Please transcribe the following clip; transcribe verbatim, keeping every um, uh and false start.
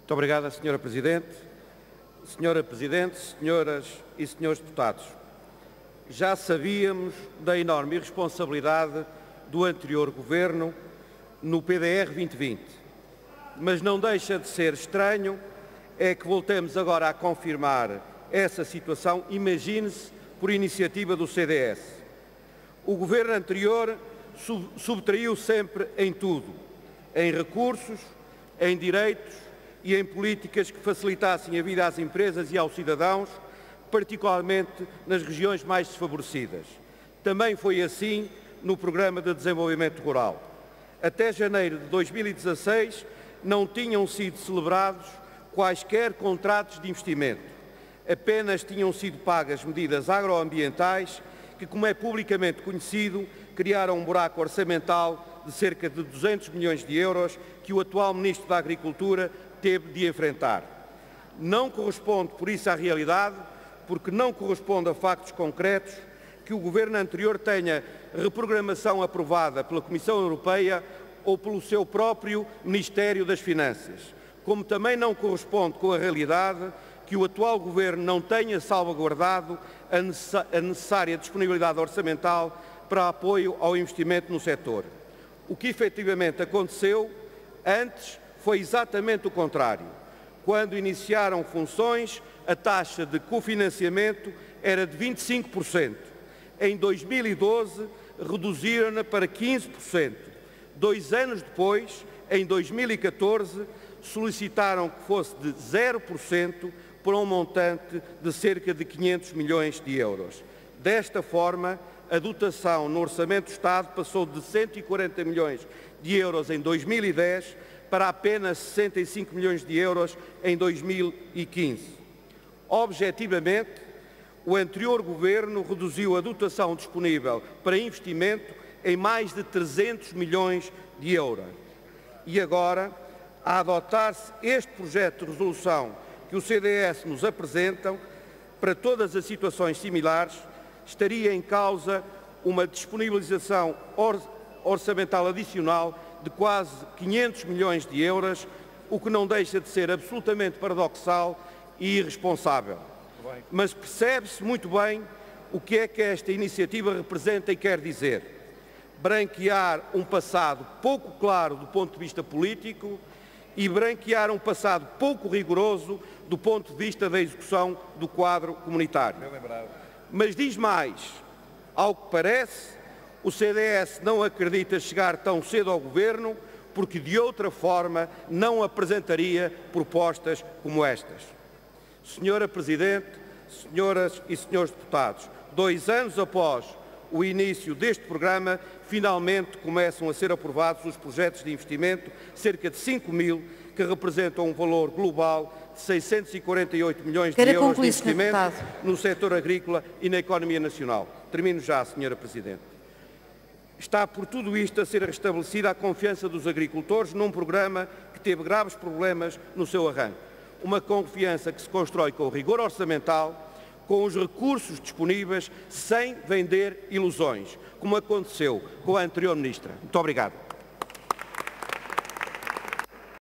Muito obrigada, senhora Presidente. Senhora Presidente, senhoras e senhores deputados, já sabíamos da enorme irresponsabilidade do anterior Governo no P D R vinte vinte, mas não deixa de ser estranho é que voltemos agora a confirmar essa situação, imagine-se, por iniciativa do C D S. O Governo anterior sub subtraiu sempre em tudo, em recursos, em direitos e em políticas que facilitassem a vida às empresas e aos cidadãos, particularmente nas regiões mais desfavorecidas. Também foi assim no Programa de Desenvolvimento Rural. Até janeiro de dois mil e dezasseis não tinham sido celebrados quaisquer contratos de investimento. Apenas tinham sido pagas medidas agroambientais que, como é publicamente conhecido, criaram um buraco orçamental de cerca de duzentos milhões de euros que o atual Ministro da Agricultura teve de enfrentar. Não corresponde, por isso, à realidade, porque não corresponde a factos concretos, que o Governo anterior tenha reprogramação aprovada pela Comissão Europeia ou pelo seu próprio Ministério das Finanças, como também não corresponde com a realidade que o atual Governo não tenha salvaguardado a necessária disponibilidade orçamental para apoio ao investimento no setor. O que efetivamente aconteceu antes foi exatamente o contrário. Quando iniciaram funções, a taxa de cofinanciamento era de vinte e cinco por cento. Em dois mil e doze, reduziram-na para quinze por cento. Dois anos depois, em dois mil e catorze, solicitaram que fosse de zero por cento por um montante de cerca de quinhentos milhões de euros. Desta forma, a dotação no Orçamento do Estado passou de cento e quarenta milhões de euros em dois mil e dez para apenas sessenta e cinco milhões de euros em dois mil e quinze. Objetivamente, o anterior Governo reduziu a dotação disponível para investimento em mais de trezentos milhões de euros. E agora, a adotar-se este projeto de resolução que o C D S nos apresenta, para todas as situações similares, estaria em causa uma disponibilização or orçamental adicional de quase quinhentos milhões de euros, o que não deixa de ser absolutamente paradoxal e irresponsável. Mas percebe-se muito bem o que é que esta iniciativa representa e quer dizer. Branquear um passado pouco claro do ponto de vista político e branquear um passado pouco rigoroso do ponto de vista da execução do quadro comunitário. Mas diz mais, ao que parece, o C D S não acredita chegar tão cedo ao Governo porque de outra forma não apresentaria propostas como estas. Senhora Presidente, senhoras e senhores deputados, dois anos após o início deste programa, finalmente começam a ser aprovados os projetos de investimento, cerca de cinco mil, que representam um valor global de seiscentos e quarenta e oito milhões de euros de investimento no setor agrícola e na economia nacional. Termino já, senhora Presidente. Está por tudo isto a ser restabelecida a confiança dos agricultores num programa que teve graves problemas no seu arranque. Uma confiança que se constrói com o rigor orçamental, com os recursos disponíveis, sem vender ilusões, como aconteceu com a anterior Ministra. Muito obrigado.